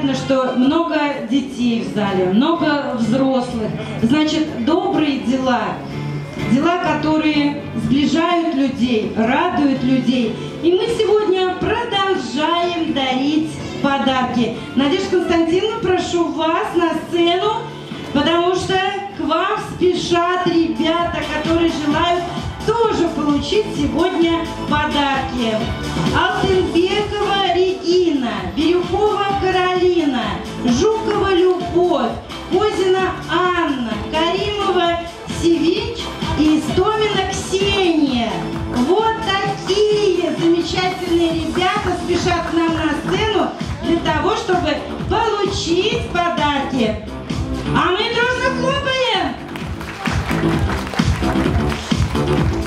понятно, что много детей в зале, много взрослых. Значит, добрые дела, дела, которые сближают людей, радуют людей. И мы сегодня продолжаем дарить подарки. Надежда Константиновна, прошу вас на сцену, потому что к вам спешат ребята, которые желают тоже получить сегодня подарки. Алтынбекова Регина, Бирюкова Каролина, Жукова Любовь, Козина Анна, Каримова Севич и Истомина Ксения. Вот такие замечательные ребята спешат к нам на сцену для того, чтобы получить подарки. А мы дружно хлопаем!